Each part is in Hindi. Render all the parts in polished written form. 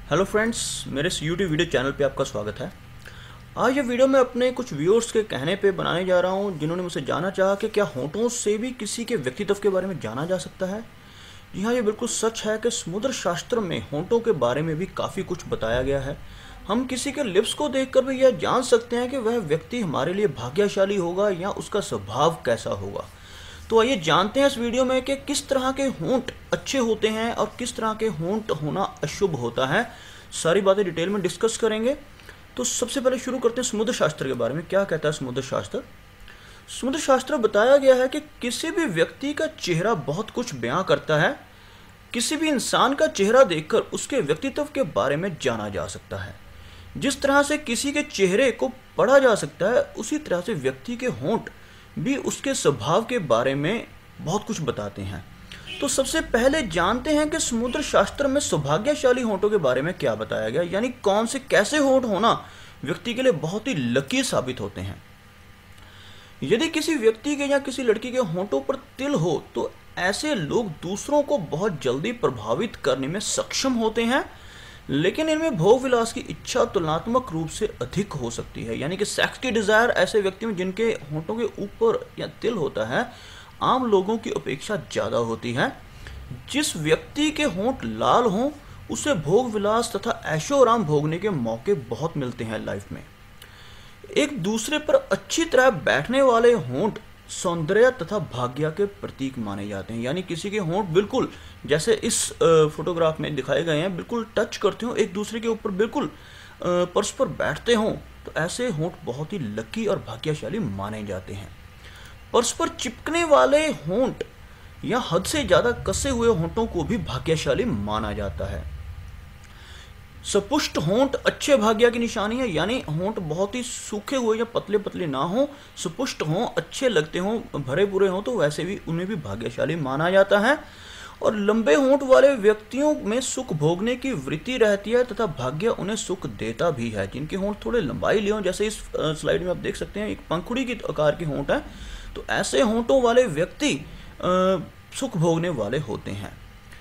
हेलो फ्रेंड्स, मेरे इस यूट्यूब वीडियो चैनल पे आपका स्वागत है। आज ये वीडियो मैं अपने कुछ व्यूअर्स के कहने पे बनाने जा रहा हूँ, जिन्होंने मुझसे जानना चाहा कि क्या होंठों से भी किसी के व्यक्तित्व के बारे में जाना जा सकता है। जी हाँ, ये बिल्कुल सच है कि समुद्र शास्त्र में होंठों के बारे में भी काफ़ी कुछ बताया गया है। हम किसी के लिप्स को देखकर भी यह जान सकते हैं कि वह व्यक्ति हमारे लिए भाग्यशाली होगा या उसका स्वभाव कैसा होगा। तो आइए जानते हैं इस वीडियो में कि किस तरह के होंठ अच्छे होते हैं और किस तरह के होंठ होना अशुभ होता है। सारी बातें डिटेल में डिस्कस करेंगे। तो सबसे पहले शुरू करते हैं समुद्र शास्त्र के बारे में। क्या कहता है समुद्र शास्त्र? समुद्र शास्त्र बताया गया है कि किसी भी व्यक्ति का चेहरा बहुत कुछ बयां करता है। किसी भी इंसान का चेहरा देखकर उसके व्यक्तित्व के बारे में जाना जा सकता है। जिस तरह से किसी के चेहरे को पढ़ा जा सकता है, उसी तरह से व्यक्ति के होंठ भी उसके स्वभाव के बारे में बहुत कुछ बताते हैं। तो सबसे पहले जानते हैं कि समुद्र शास्त्र में सौभाग्यशाली होंठों के बारे में क्या बताया गया, यानी कौन से कैसे होंठ होना व्यक्ति के लिए बहुत ही लकी साबित होते हैं। यदि किसी व्यक्ति के या किसी लड़की के होंठों पर तिल हो तो ऐसे लोग दूसरों को बहुत जल्दी प्रभावित करने में सक्षम होते हैं, लेकिन इनमें भोग विलास की इच्छा तुलनात्मक रूप से अधिक हो सकती है। यानी कि सेक्स की डिजायर ऐसे व्यक्ति में जिनके होंठों के ऊपर या तिल होता है, आम लोगों की अपेक्षा ज़्यादा होती है। जिस व्यक्ति के होंठ लाल हों उसे भोग विलास तथा ऐशो आराम भोगने के मौके बहुत मिलते हैं लाइफ में। एक दूसरे पर अच्छी तरह बैठने वाले होंठ सौंदर्य तथा भाग्य के प्रतीक माने जाते हैं। यानी किसी के होंठ बिल्कुल जैसे इस फोटोग्राफ में दिखाए गए हैं, बिल्कुल टच करते हो एक दूसरे के ऊपर, बिल्कुल परस्पर बैठते हों, तो ऐसे होंठ बहुत ही लकी और भाग्यशाली माने जाते हैं। परस्पर चिपकने वाले होंठ या हद से ज्यादा कसे हुए होंठों को भी भाग्यशाली माना जाता है। सपुष्ट होंठ अच्छे भाग्य की निशानी है। यानी होंठ बहुत ही सूखे हुए या पतले पतले ना हो, सपुष्ट हों, अच्छे लगते हों, भरे पूरे हों, तो वैसे भी उन्हें भी भाग्यशाली माना जाता है। और लंबे होंठ वाले व्यक्तियों में सुख भोगने की वृत्ति रहती है तथा भाग्य उन्हें सुख देता भी है। जिनके होंठ थोड़े लंबाई लिए हों, जैसे इस स्लाइड में आप देख सकते हैं एक पंखुड़ी की आकार के होंठ है, तो ऐसे होंठों वाले व्यक्ति सुख भोगने वाले होते हैं।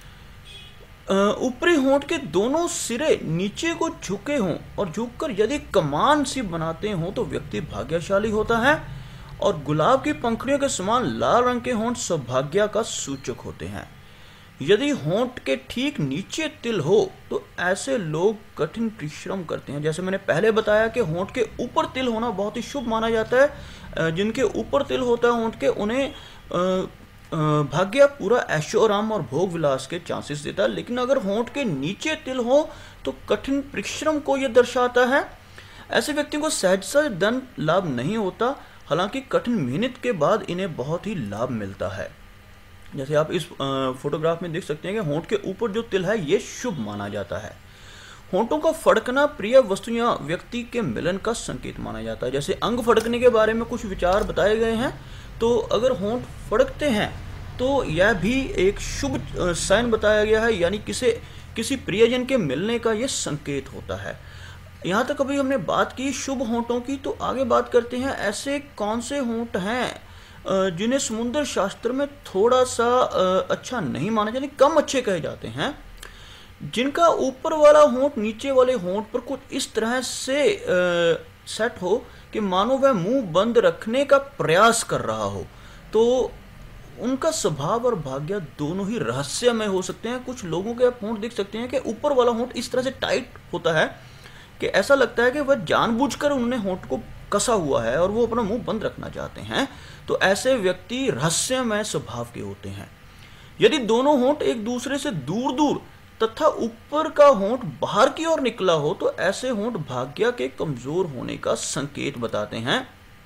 ऊपरी होंठ के दोनों सिरे नीचे को झुके हों और झुककर यदि कमान सी बनाते हों तो व्यक्ति भाग्यशाली होता है। और गुलाब की पंखुड़ियों के समान लाल रंग के होंठ सौभाग्य का सूचक होते हैं। यदि होंठ के ठीक नीचे तिल हो तो ऐसे लोग कठिन परिश्रम करते हैं। जैसे मैंने पहले बताया कि होंठ के ऊपर तिल होना बहुत ही शुभ माना जाता है। जिनके ऊपर तिल होता है होंठ के, उन्हें भाग्य पूरा ऐशो आराम और भोग विलास के चांसेस देता है। लेकिन अगर होंठ के नीचे तिल हो तो कठिन परिश्रम को यह दर्शाता है। ऐसे व्यक्तियों को सहज से धन लाभ नहीं होता, हालांकि कठिन मेहनत के बाद इन्हें बहुत ही लाभ मिलता है। जैसे आप इस फोटोग्राफ में देख सकते हैं कि होंठ के ऊपर जो तिल है ये शुभ माना जाता है। होंठों का फड़कना प्रिय वस्तु या व्यक्ति के मिलन का संकेत माना जाता है। जैसे अंग फड़कने के बारे में कुछ विचार बताए गए हैं, तो अगर होंठ फड़कते हैं तो यह भी एक शुभ साइन बताया गया है, यानी किसी प्रियजन के मिलने का यह संकेत होता है। यहाँ तक अभी हमने बात की शुभ होंठों की, तो आगे बात करते हैं ऐसे कौन से होंठ हैं जिन्हें समुद्र शास्त्र में थोड़ा सा अच्छा नहीं माना, यानी कम अच्छे कहे जाते हैं। जिनका ऊपर वाला होंठ नीचे वाले होंठ पर कुछ इस तरह से सेट हो कि मानो वह मुंह बंद रखने का प्रयास कर रहा हो, तो उनका स्वभाव और भाग्य दोनों ही रहस्यमय हो सकते हैं। कुछ लोगों के आप होंठ देख सकते हैं कि ऊपर वाला होंठ इस तरह से टाइट होता है कि ऐसा लगता है कि वह जानबूझकर उन्होंने होंठ को कसा हुआ है और वो अपना मुंह बंद रखना चाहते हैं। तो ऐसे व्यक्ति रहस्यमय स्वभाव के होते हैं। यदि दोनों होंठ एक दूसरे से दूर दूर तथा ऊपर का होंठ बाहर की ओर निकला हो तो ऐसे होंठ भाग्य के कमजोर होने का संकेत बताते हैं।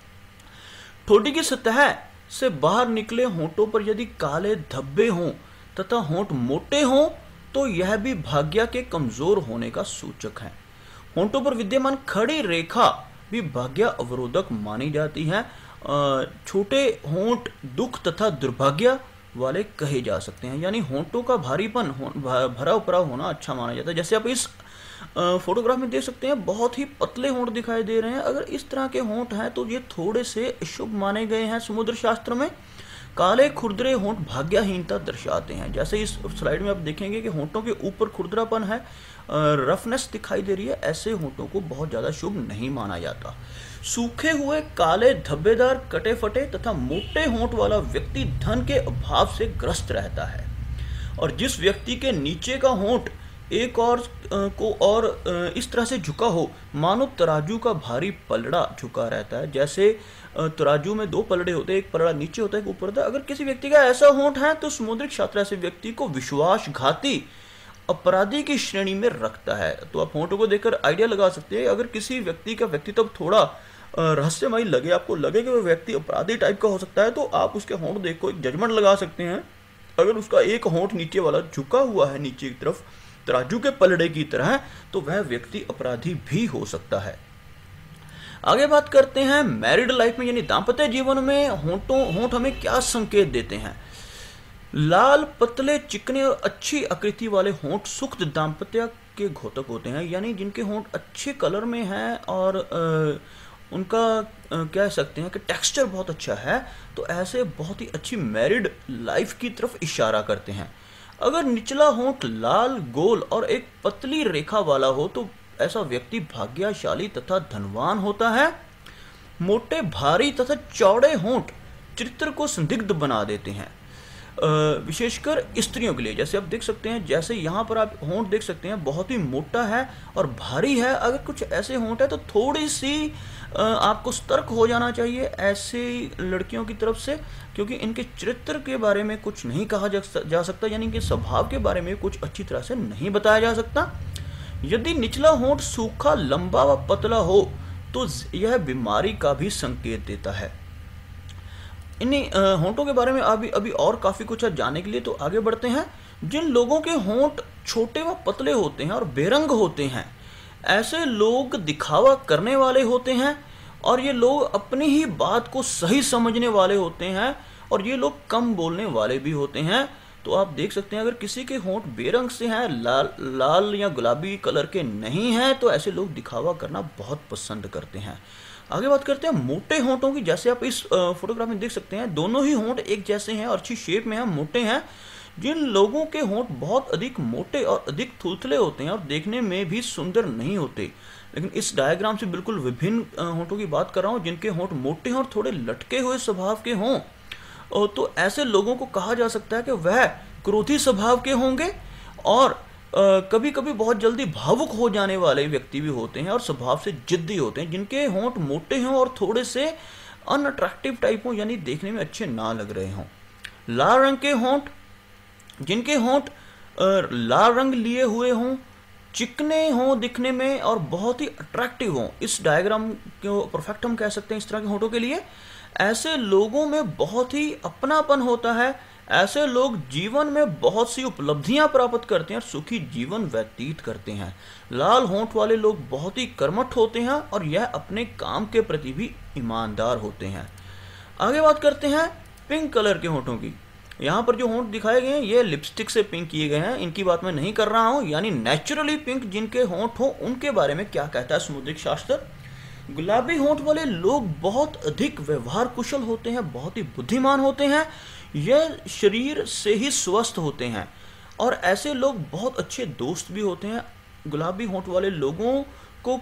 ठोड़ी की सतह से बाहर निकले होंठों पर यदि काले धब्बे हों तथा होंठ मोटे हों तो यह भी भाग्य के कमजोर होने का सूचक है। होंठों पर विद्यमान खड़ी रेखा भी भाग्य अवरोधक मानी जाती है। छोटे होंठ दुख तथा दुर्भाग्य वाले कहे जा सकते हैं। यानी होंठों का भारीपन भरा उपरा होना अच्छा माना जाता है। जैसे आप इस फोटोग्राफ में देख सकते हैं बहुत ही पतले होंठ दिखाई दे रहे हैं। अगर इस तरह के होंठ हैं तो ये थोड़े से शुभ माने गए हैं समुद्र शास्त्र में। काले खुरदरे होंठ भाग्यहीनता दर्शाते हैं। जैसे इस स्लाइड में आप देखेंगे कि होंठों के ऊपर खुरदरापन है, रफनेस दिखाई दे रही है, ऐसे होंठों को बहुत ज़्यादा शुभ नहीं माना जाता। सूखे हुए काले धब्बेदार कटे फटे तथा मोटे होंठ वाला व्यक्ति धन के अभाव से ग्रस्त रहता है। और जिस व्यक्ति के नीचे का होंठ एक और इस तरह से झुका हो मानो तराजू का भारी पलड़ा झुका रहता है। जैसे तराजू में 2 पलड़े होते हैं, एक पलड़ा नीचे होता है, एक ऊपर होता है। अगर किसी व्यक्ति का ऐसा होंठ है तो समुद्रिक शास्त्र ऐसे व्यक्ति को विश्वासघाती अपराधी की श्रेणी में रखता है। तो आप होंठों को देखकर आइडिया लगा सकते हैं। अगर किसी व्यक्ति का व्यक्तित्व थोड़ा रहस्यमय लगे, आपको लगे कि वो व्यक्ति अपराधी टाइप का हो सकता है, तो आप उसके होंठ देख को एक जजमेंट लगा सकते हैं। अगर उसका एक होंठ नीचे वाला झुका हुआ है नीचे की तरफ तराजू के पलड़े की तरह, तो वह व्यक्ति अपराधी भी हो सकता है। आगे बात करते हैं मैरिड लाइफ में यानी दाम्पत्य जीवन में होंठ हमें क्या संकेत देते हैं। लाल पतले चिकने और अच्छी आकृति वाले होंठ सुख दाम्पत्य के घोतक होते हैं। यानी जिनके होंठ अच्छे कलर में हैं और उनका कह सकते हैं कि टेक्सचर बहुत अच्छा है, तो ऐसे बहुत ही अच्छी मैरिड लाइफ की तरफ इशारा करते हैं। अगर निचला होंठ लाल गोल और एक पतली रेखा वाला हो तो ऐसा व्यक्ति भाग्यशाली तथा धनवान होता है। मोटे भारी तथा चौड़े होंठ चरित्र को संदिग्ध बना देते हैं, विशेषकर स्त्रियों के लिए। जैसे आप देख सकते हैं, जैसे यहाँ पर आप होंठ देख सकते हैं, बहुत ही मोटा है और भारी है। अगर कुछ ऐसे होंठ है तो थोड़ी सी आपको सतर्क हो जाना चाहिए ऐसे लड़कियों की तरफ से, क्योंकि इनके चरित्र के बारे में कुछ नहीं कहा जा सकता, यानी कि स्वभाव के बारे में कुछ अच्छी तरह से नहीं बताया जा सकता। यदि निचला होंठ सूखा लंबा व पतला हो तो यह बीमारी का भी संकेत देता है। इन्हीं होंठों के बारे में अभी और काफ़ी कुछ है जानने के लिए, तो आगे बढ़ते हैं। जिन लोगों के होंठ छोटे व पतले होते हैं और बेरंग होते हैं, ऐसे लोग दिखावा करने वाले होते हैं और ये लोग अपनी ही बात को सही समझने वाले होते हैं और ये लोग कम बोलने वाले भी होते हैं। तो आप देख सकते हैं, अगर किसी के होंठ बेरंग से हैं, लाल या गुलाबी कलर के नहीं हैं, तो ऐसे लोग दिखावा करना बहुत पसंद करते हैं। आगे बात करते हैं मोटे होंठों की। जैसे आप इस फोटोग्राफ में देख सकते हैं, दोनों ही होंठ एक जैसे हैं और अच्छी शेप में हैं, मोटे हैं। जिन लोगों के होंठ बहुत अधिक मोटे और अधिक थुलथुले होते हैं और देखने में भी सुंदर नहीं होते, लेकिन इस डायग्राम से बिल्कुल विभिन्न होंठों की बात कर रहा हूँ, जिनके होंठ मोटे हैं और थोड़े लटके हुए स्वभाव के हों, तो ऐसे लोगों को कहा जा सकता है कि वह क्रोधी स्वभाव के होंगे और कभी कभी बहुत जल्दी भावुक हो जाने वाले व्यक्ति भी होते हैं और स्वभाव से जिद्दी होते हैं। जिनके होंठ मोटे हों और थोड़े से अनअट्रैक्टिव टाइप हों, यानी देखने में अच्छे ना लग रहे हों। लाल रंग के होंठ, जिनके होंठ लाल रंग लिए हुए हों, चिकने हों दिखने में और बहुत ही अट्रैक्टिव हों, इस डायग्राम को परफेक्ट हम कह सकते हैं इस तरह के होंठों के लिए। ऐसे लोगों में बहुत ही अपनापन होता है। ऐसे लोग जीवन में बहुत सी उपलब्धियां प्राप्त करते हैं और सुखी जीवन व्यतीत करते हैं। लाल होंठ वाले लोग बहुत ही कर्मठ होते हैं और यह अपने काम के प्रति भी ईमानदार होते हैं। आगे बात करते हैं पिंक कलर के होंठों की। यहाँ पर जो होंठ दिखाए गए हैं ये लिपस्टिक से पिंक किए गए हैं, इनकी बात मैं नहीं कर रहा हूँ। यानी नेचुरली पिंक जिनके होंठ हो उनके बारे में क्या कहता है समुद्रिक शास्त्र। गुलाबी होंठ वाले लोग बहुत अधिक व्यवहार कुशल होते हैं, बहुत ही बुद्धिमान होते हैं, यह शरीर से ही स्वस्थ होते हैं और ऐसे लोग बहुत अच्छे दोस्त भी होते हैं। गुलाबी होंठ वाले लोगों को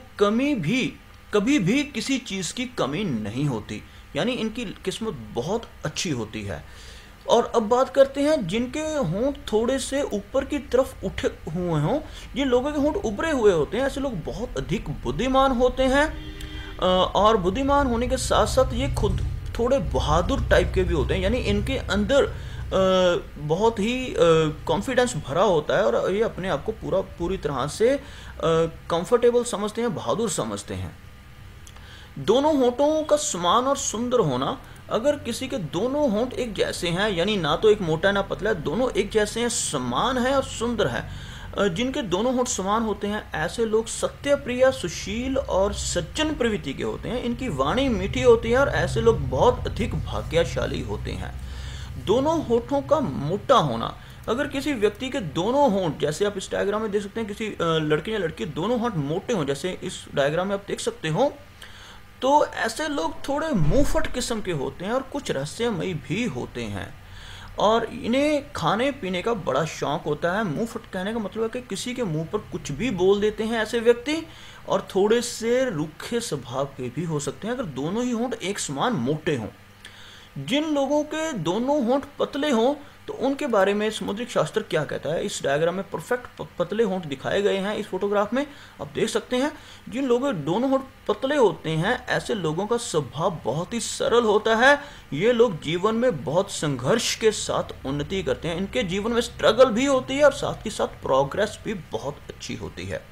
कभी भी किसी चीज़ की कमी नहीं होती, यानी इनकी किस्मत बहुत अच्छी होती है। और अब बात करते हैं जिनके होंठ थोड़े से ऊपर की तरफ उठे हुए हों, जिन लोगों के होंठ उभरे हुए होते हैं, ऐसे लोग बहुत अधिक बुद्धिमान होते हैं और बुद्धिमान होने के साथ साथ ये खुद थोड़े बहादुर टाइप के भी होते हैं, यानी इनके अंदर बहुत ही कॉन्फिडेंस भरा होता है और ये अपने आप को पूरी तरह से कंफर्टेबल समझते हैं, बहादुर समझते हैं। दोनों होंठों का समान और सुंदर होना, अगर किसी के दोनों होंठ एक जैसे हैं, यानी ना तो एक मोटा ना पतला, दोनों एक जैसे हैं, समान है और सुंदर है, जिनके दोनों होंठ समान होते हैं, ऐसे लोग सत्यप्रिय, सुशील और सज्जन प्रवृत्ति के होते हैं। इनकी वाणी मीठी होती है और ऐसे लोग बहुत अधिक भाग्यशाली होते हैं। दोनों होठों का मोटा होना, अगर किसी व्यक्ति के दोनों होंठ, जैसे आप इस डायग्राम में देख सकते हैं, किसी लड़के या लड़की दोनों होंठ मोटे हों, जैसे इस डायग्राम में आप देख सकते हो, तो ऐसे लोग थोड़े मुंहफट किस्म के होते हैं और कुछ रहस्यमयी भी होते हैं, और इन्हें खाने पीने का बड़ा शौक होता है। मुंहफट कहने का मतलब है कि किसी के मुंह पर कुछ भी बोल देते हैं ऐसे व्यक्ति, और थोड़े से रूखे स्वभाव के भी हो सकते हैं अगर दोनों ही होंठ एक समान मोटे हों। जिन लोगों के दोनों होंठ पतले हों तो उनके बारे में समुद्रिक शास्त्र क्या कहता है। इस डायग्राम में परफेक्ट पतले होंठ दिखाए गए हैं। इस फोटोग्राफ में आप देख सकते हैं जिन लोगों के दोनों होंठ पतले होते हैं ऐसे लोगों का स्वभाव बहुत ही सरल होता है। ये लोग जीवन में बहुत संघर्ष के साथ उन्नति करते हैं। इनके जीवन में स्ट्रगल भी होती है और साथ ही साथ प्रोग्रेस भी बहुत अच्छी होती है।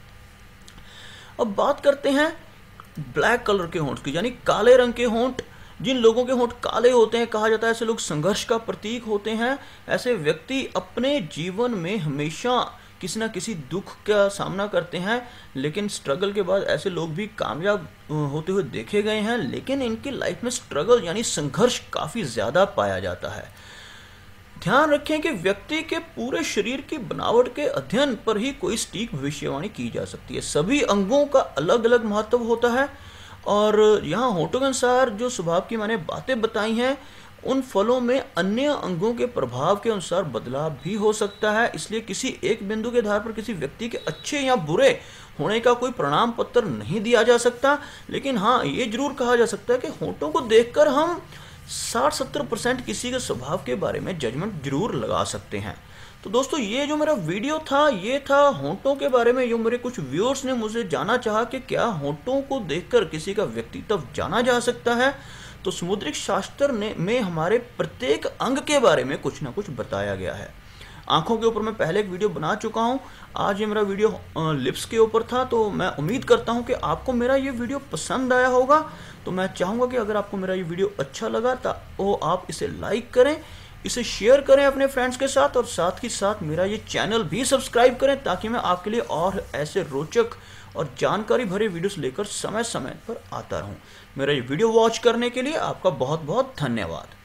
अब बात करते हैं ब्लैक कलर के होंठ की, यानी काले रंग के होंठ। जिन लोगों के होंठ काले होते हैं कहा जाता है ऐसे लोग संघर्ष का प्रतीक होते हैं। ऐसे व्यक्ति अपने जीवन में हमेशा किसी न किसी दुख का सामना करते हैं, लेकिन स्ट्रगल के बाद ऐसे लोग भी कामयाब होते हुए देखे गए हैं। लेकिन इनकी लाइफ में स्ट्रगल यानी संघर्ष काफ़ी ज़्यादा पाया जाता है। ध्यान रखें कि व्यक्ति के पूरे शरीर की बनावट के अध्ययन पर ही कोई सटीक भविष्यवाणी की जा सकती है। सभी अंगों का अलग अलग महत्व होता है, और यहाँ होठों के अनुसार जो स्वभाव की मैंने बातें बताई हैं उन फलों में अन्य अंगों के प्रभाव के अनुसार बदलाव भी हो सकता है। इसलिए किसी एक बिंदु के आधार पर किसी व्यक्ति के अच्छे या बुरे होने का कोई प्रमाण पत्र नहीं दिया जा सकता। लेकिन हाँ, ये जरूर कहा जा सकता है कि होठों को देखकर हम 60-70% किसी के स्वभाव के बारे में जजमेंट जरूर लगा सकते हैं। तो दोस्तों, ये जो मेरा वीडियो था ये था होंठों के बारे में। जो मेरे कुछ व्यूअर्स ने मुझे जाना चाहा कि क्या होंठों को देखकर किसी का व्यक्तित्व जाना जा सकता है, तो समुद्रिक शास्त्र में हमारे प्रत्येक अंग के बारे में कुछ ना कुछ बताया गया है। आंखों के ऊपर मैं पहले एक वीडियो बना चुका हूं। आज ये मेरा वीडियो लिप्स के ऊपर था। तो मैं उम्मीद करता हूं कि आपको मेरा ये वीडियो पसंद आया होगा। तो मैं चाहूँगा कि अगर आपको मेरा ये वीडियो अच्छा लगा तो आप इसे लाइक करें, इसे शेयर करें अपने फ्रेंड्स के साथ, और साथ ही साथ मेरा ये चैनल भी सब्सक्राइब करें ताकि मैं आपके लिए और ऐसे रोचक और जानकारी भरे वीडियोस लेकर समय समय पर आता रहूं। मेरा ये वीडियो वॉच करने के लिए आपका बहुत बहुत धन्यवाद।